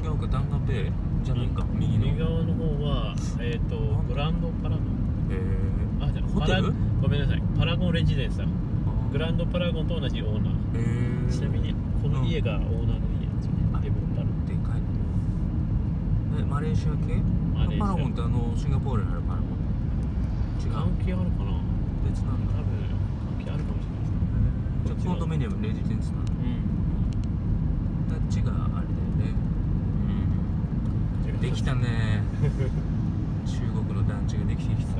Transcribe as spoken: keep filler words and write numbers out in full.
違うか、ダンガベイじゃないか、右の右側の方はえっ、ー、とグランドパラゴン。 へえ。 あ、じゃあホテル？ ごめんなさい、パラゴンレジデンスだ。グランドパラゴンと同じオーナー。 へえ。 ちなみにこの家がオーナーの家なんですよね、デベロッパー。 でかいの。え、マレーシア系？ マレーシアパラゴンってあのシンガポールにあるパラゴン？違う。 関係あるかな。 別なんだ。 多分関係あるかもしれないですね。 じゃあコンドミニアムレジデンスなんだ。 うん。 こっちがあれだよね。 うん。 できたね。中国の団地ができてきた。